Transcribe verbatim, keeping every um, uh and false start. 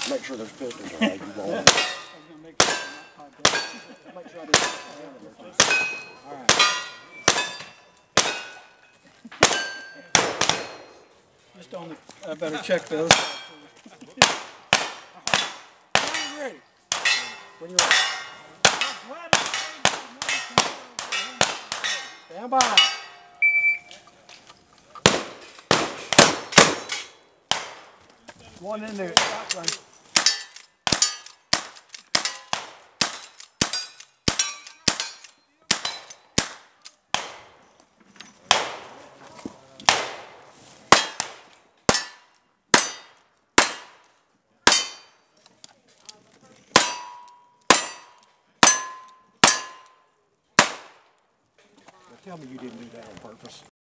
Make sure there's pistons are like you want. I was gonna make sure I'm not tied down. Make sure I didn't put my hand in there too. All right. Just on the, I better check those. Ready. When you're ready. Stand by. One in there. Shotgun. Tell me you didn't do that on purpose.